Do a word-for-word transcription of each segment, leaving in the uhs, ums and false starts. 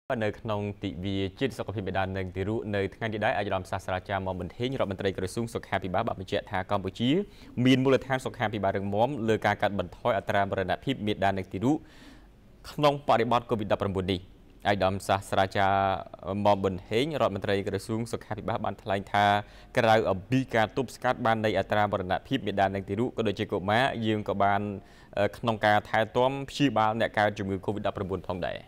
នៅក្នុងទិវាជាតិសុខភាពបេដានិងទារកនៅថ្ងៃនេះដែរអាយដាមសាស្ត្រាចារ្យមកបន្ថែងរដ្ឋមន្ត្រីក្រសួងសុខាភិបាលបានបញ្ជាក់ថាកម្ពុជាមានមូលដ្ឋានសុខាភិបាលរឹងមាំលើការកាត់បន្ថយអត្រាមរណភាពមាតានិងទារកក្នុងបរិបទ COVID 19 នេះអាយដាមសាស្ត្រាចារ្យមកបន្ថែងរដ្ឋមន្ត្រីក្រសួងសុខាភិបាលបានថ្លែងថាក្រៅអំពីការទប់ស្កាត់បាននៃអត្រាមរណភាពមាតានិងទារកក៏ដូចជាកុមារយើងក៏បានក្នុងការថែទាំព្យាបាលអ្នកកើតជំងឺ COVID 19 ផងដែរ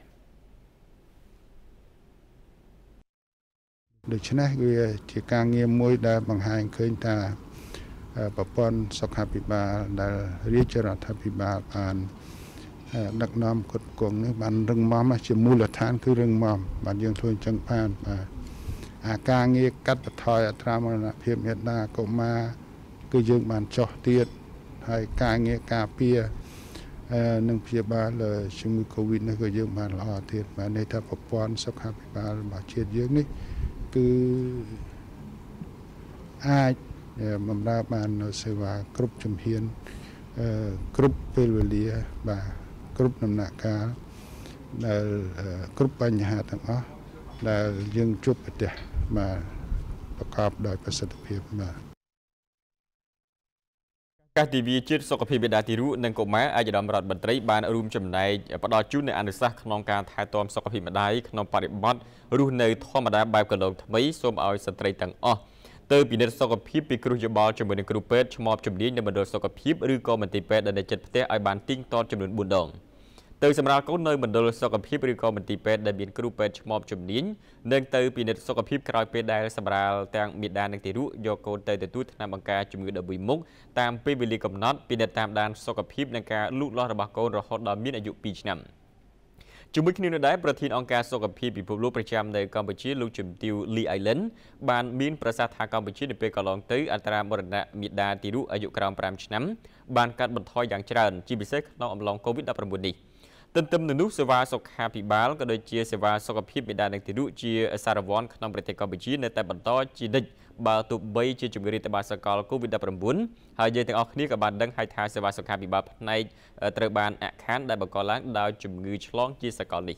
ដូច្នេះវាជាការងារមួយដែលបង្ហាញឃើញថាប្រព័ន្ធសុខាភិបាលដែលរាជរដ្ឋាភិបាលបានដឹកនាំគ្រប់គ្រងនេះបានរឹងមាំជាមូលដ្ឋានគឺរឹងមាំបានយើងធ្វើអញ្ចឹងបានបាទអាការងារកាត់បន្ថយអត្រាមរណភាពមាតាកុមារគឺយើងបានចោះទៀតហើយការងារការពារនិងព្យាបាលជំងឺ COVID នេះក៏យើងបានល្អទៀតបាទន័យថាប្រព័ន្ធសុខាភិបាលរបស់ជាតិយើងនេះគឺអាចបម្រើបាននូវសេវាគ្រប់ជំហានគ្រប់ពេលវេលាបាទគ្រប់ដំណាក់កាលដែលគ្រប់បញ្ហាទាំងអស់ដែលយើងជួបប្រទះបាទប្រកបដោយប្រសិទ្ធភាពបាទការទិវាជាតិសុខភាពបេដាទារកនិងកុមារអាយដាមរដ្ឋមន្ត្រីបានរួមចំណែកផ្ដល់ជូននូវអនុសាសន៍ក្នុងការថែទាំសុខភាពម្ដាយក្នុងបរិបទរស់នៅធម្មតាបែបកន្លងថ្មីសូមឲ្យស្ត្រីទាំងអស់ទៅពិនិត្យសុខភាពពីគ្រូយោបល់ជាមួយនឹងគ្រូពេទ្យឆ្មបជំនាញនៅមណ្ឌលសុខភាពឬក៏មន្ទីរពេទ្យដែលនៅជិតផ្ទះឲ្យបានទៀងទាត់ចំនួនបួនដងទៅសម្រាប់កូននៅមណ្ឌលសុខភាពឬក៏មន្ទីរពេទ្យដែលមានគ្រូពេទ្យឆ្មបជំនាញនិងទៅពិនិត្យសុខភាពក្រោយពេលដែលសម្រាលទាំងមាតានិងទារកយកកូនទៅទទួលថ្នាំបង្ការជំងឺដប់មួយមុខតាមពេលវេលាកំណត់ពិនិត្យតាមដានសុខភាពនិងការលូតលាស់របស់កូនរហូតដល់មានអាយុពីរឆ្នាំជាមួយគ្នានោះដែរប្រធានអង្គការសុខភាពពិភពលោកប្រចាំនៅកម្ពុជាលោកជំទាវលីអៃឡែនបានមានប្រសាសន៍ថាកម្ពុជានៅពេលកន្លងទៅអត្រាមរណៈមាតាទារកអាយុក្រោមប្រាំឆ្នាំបានកាត់បន្ថយយ៉ាងច្រើនជាពិសេសក្នុងអំឡុង COVID 19 នេះទន្ទឹមនឹងនោះសេវាសុខាភិបាលក៏ដូចជាសេវាសុខភាពមាតានិងទារកជាសារវ័នក្នុងប្រទេសកម្ពុជានៅតែបន្តជានិច្ចបើទោះបីជាជំងឺរាតត្បាតសកល COVID 19 ហើយយើងទាំងអស់គ្នាក៏បានដឹងហើយថាសេវាសុខាភិបាលផ្នែកត្រូវបានអាក់ខានដែលបង្កឡើងដោយជំងឺឆ្លងជាសកលនេះ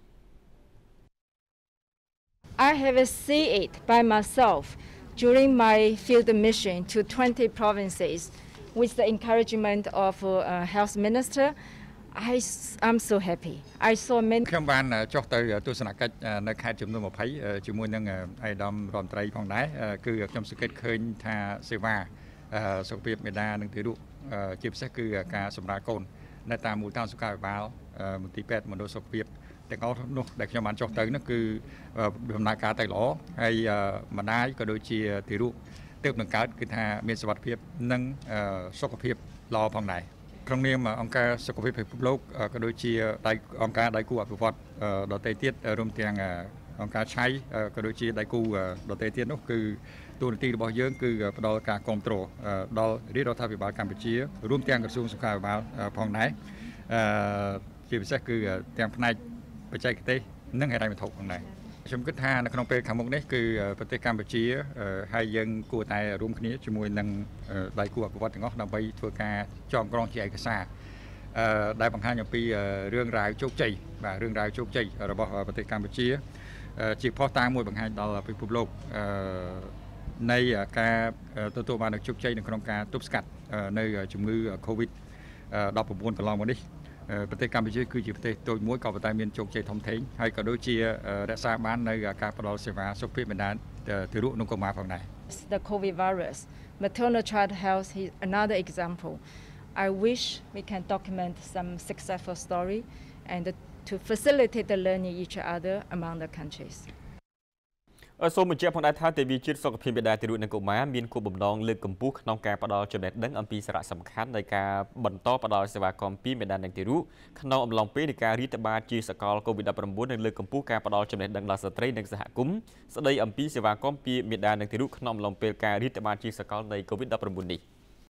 I have seen it by myself during my field mission to twenty provinces with the encouragement of uh, health minister I am so happy. I saw many ខ្ញុំបានចុះទៅទស្សនកិច្ចនៅខេត្តចំនួនยี่สิบជាមួយនឹងអាយដាមរដ្ឋមន្ត្រីផងដែរគឺខ្ញុំសង្កេតឃើញថាសេវាសុខភាពមាតានិងទារកជាពិសេសគឺការសម្រាលកូននៅតាមមូលដ្ឋានសុខាភិបាលមន្ទីរពេទ្យមណ្ឌលសុខភាពទាំងអស់នោះដែលខ្ញុំបានចុះទៅនោះគឺដំណើរការទៅល្អហើយម្ដាយក៏ដូចជាទារកទើបនឹងកើតគឺថាមានសុខភាពនិងសុខភាពល្អផងដែរក្នុងនាមអង្គការសុខភាពពិភពលោកក៏ដូចជាដៃអង្គការដៃគូអភិវឌ្ឍដទៃទៀតរួមទាំងអង្គការឆៃក៏ដូចជាដៃគូដទៃទៀតនោះគឺទូនាទីរបស់យើងគឺផ្ដល់ការគ្រប់គ្រងដល់រាជរដ្ឋាភិបាលកម្ពុជារួមទាំងក្រសួងសុខាភិបាលផងដែរជាពិសេសគឺទាំងផ្នែកបច្ចេកទេសនិងហិរញ្ញវត្ថុផងដែរខ្ញុំគិតថានៅក្នុងពេលខាងមុខនេះគឺប្រទេសកម្ពុជាហើយយើងគួរតែរួមគ្នាជាមួយនឹងដៃគូអភិវឌ្ឍទាំងអស់ដើម្បីធ្វើការចងក្រងជាឯកសារដែលបង្ហាញអំពីរឿងរ៉ាវជោគជ័យបាទរឿងរ៉ាវជោគជ័យរបស់ប្រទេសកម្ពុជាជាផុសតាងមួយបង្ហាញដល់ពិភពលោកនៃការទទួលបាននូវជោគជ័យនៅក្នុងការទប់ស្កាត់នៅជំងឺ COVID ដប់ប្រាំបួនកន្លងមកនេះប្រទេសកម្ពុជាគឺជាប្រទេសតូចមួយក៏ប៉ុន្តែមានជោគជ័យធំធេងហើយក៏ដូចជារក្សាបាននៅការផ្ដល់សេវាសុខភាពមាតាទារកនិងកុមារផងដែរ The COVID virus maternal child health is another example I wish we can document some successful story and to facilitate the learning each other among the countries សូមបញ្ជាក់ផងដែរថាទិវាជាតិសុខភាពមាតាទារកនិងកុមារមានគោលបំណងលើកកម្ពស់ក្នុងការផ្ដល់ចំណេះដឹងអំពីសារៈសំខាន់នៃការបន្តផ្ដល់សេវាគាំពារមាតានិងទារកក្នុងអំឡុងពេលនៃការរីករាលដាលជាសកល COVID 19 និងលើកកម្ពស់ការផ្ដល់ចំណេះដឹងដល់ស្ត្រីនិងសហគមន៍ស្ដីអំពីសេវាគាំពារមាតានិងទារកក្នុងអំឡុងពេលការរីករាលដាលជាសកលនៃ COVID 19 នេះ